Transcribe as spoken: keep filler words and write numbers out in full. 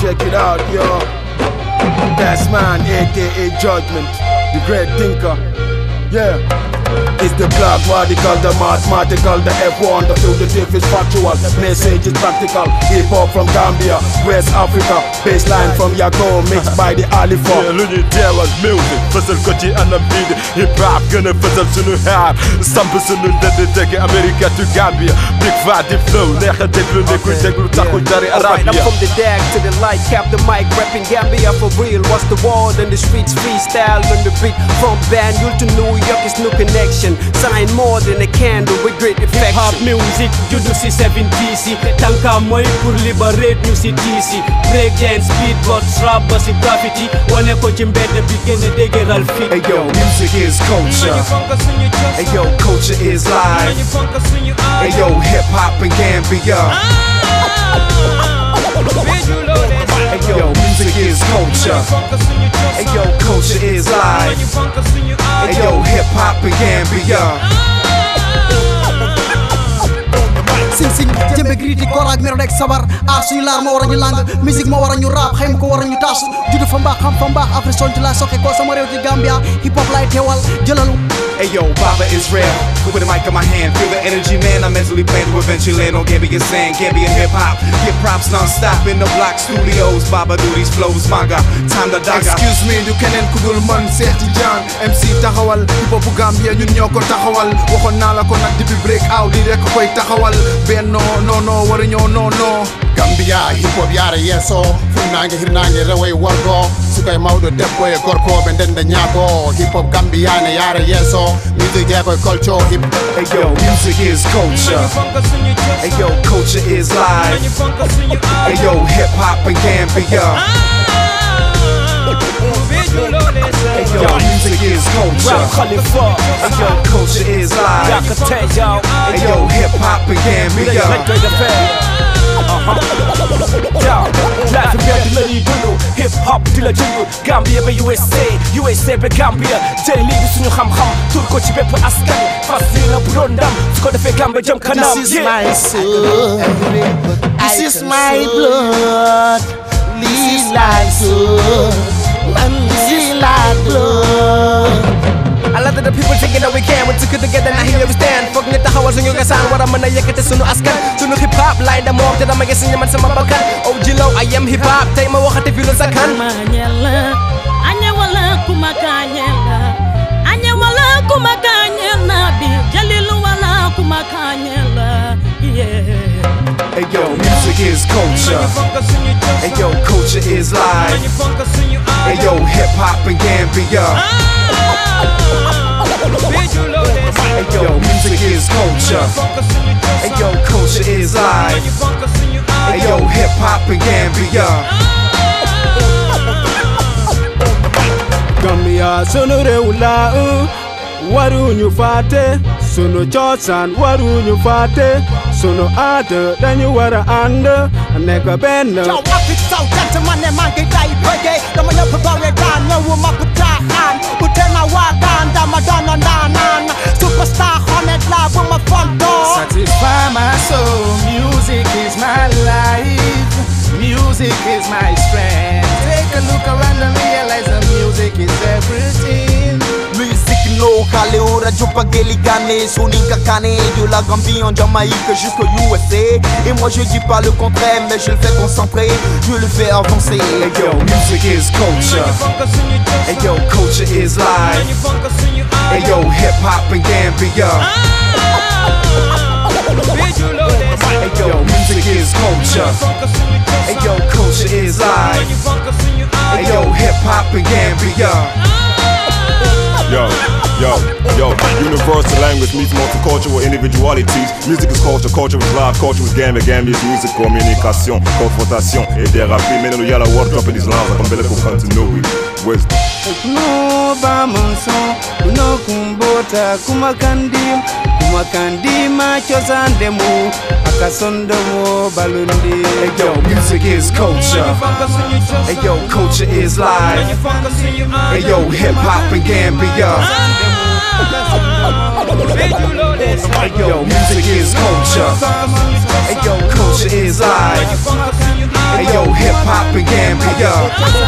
check it out, yo. That's man, aka Judgment, the great thinker. Yeah. It's the black radical, the mathematical, the F one, the fugitive is factual, message is practical. Hip hop from Gambia, West Africa, baseline from Yago, mixed by the Alifa. Yeah, lu ñuy teewal music, fësal ko ci anam bii di hip hop gën a fësal sunu rap, samp sunu ndënd tege America to Gambia, big fat di flow, neex a déglu ne kuy déglu taxul dari Arabia. I'm from the dag to the light, cap the mic, rapping Gambia for real. What's the word in the streets, freestyle on the beat, from Banjul to New York, it's new connection. Sign more than a candle with great affection. Hip hop music, juddu si seventies yi tànka mooy pour liberate ñu si diis yi. Break dance, beatbox, rap ba si graffiti wane ko ci mbedd bi gën a dëgëral fit. Hey yo, music is culture. Hey yo, culture is life. Hey yo, hip hop in Gambia. Hey yo, music is culture. Hey yo, culture is life. Hey yo, hip hop in Gambia. Sing sing jëmbe griti korak mero nek sabar a suñu laar moo war a ñu lang musique moo war a ñu rap xëy ko war a ñu tas judd fa mbaax xam fa mbaax après son ci la soxe ko sama réew ci Gambia hip hop lay teewal jëlalu. Hey yo, Baba is real. With the mic in my hand, feel the energy, man. I mentally plan to eventually land on Gambian sand, Gambian hip hop. Get props non-stop in the block studios. Baba do these flows, manga, time to daga. Excuse me, du keneen ku dul man Seeti Jaan M C taxawal hip hop Gambia ñun ñoo ko taxawal. Waxoon naa la ko nag depuis break out di rek koy taxawal. Benno no no waruñoo no no. Gambia hip hop yaara yeso funnaange hirnaange reway wargo sukay mawɗo debbo e gorko ɓe ndenda ñaago hip hop Gambia ne yaara yeso music e koye culture hip. Hey yo, music is culture. Hey yo, culture is life. Hey yo, hip hop in Gambia. Hey yo, music is culture. Hey yo, culture is life. Hey yo, hip hop in Gambia. Life in bed la ñuy dund hip hop di la jënd Gambia ba U S A U S A ba Gambia jël lii di suñu xam-xam tur ko ci bépp askan fas yéene bu doon ndam su ko defee Gambia jëm kanam. This is my soul, this is my blood, this like soul, and this like blood. A lot of the people thinking that we can, we took it together, now here we stand. Fuck nit taxawal suñu gasaan war a mën a yëkkati suñu askan. Suñu hip hop lay da moom te dama gis ñu man sama bakkan. Oh Jilaw I am hip hop tey ma waxati fi lu sakkan. Anya wala kuma kanyela, anya wala kuma kanyela bi jalilu wala kuma kanyela. Yeah. Hey yo, music is culture. Hey yo, culture is life. Hey yo, hip hop in Gambia. Hey yo, music is culture. Hey yo, culture is life. Hey yo, hip hop in Gambia. Gambia sunu réew la waruñu fàtte sunu cosaan waruñu fàtte sunu aada dañu war a ànd nekk benn. Yow ak it saw gentleman ne maa ngi day bëggee dama ñëpp bawee daan ñëwuma bu caaxaan bu tee na waa daan dama doon ndaanaan superstar honnête la bu ma fontoo. Satisfy my soul, music is my life, music is my strength. Take a look around and realize that music is everything. Musique locale, ora giù paghelli canne, sonica cane, de la Gambie en Jamaïque jusqu'au U S A. Et moi je dis pas le contraire, mais je le fais concentrer, je le fais avancer. Hey yo, music is culture. Hey yo, culture is life. Hey yo, hip hop in Gambia. Hey yo, music is culture. Hey yo, culture is life. Hey yo, hip hop in Gambia. Yo, yo, yo, universal language meets multicultural individualities. Music is culture, culture is life, culture is Gambia, Gambia is music, communication, confrontation et thérapie. Maintenant, il y a la world cup et des langues, comme belle continuity. Wisdom. No bamanso, no kumbota, kumakandim, kumakandim, achosandemu, akasondemo balundi. Hey yo, music is culture. Hey yo, culture is life. Hey yo, hip hop in Gambia. Hey yo, music is culture. Hey yo, culture is life. Hey yo, hip hop in Gambia. K.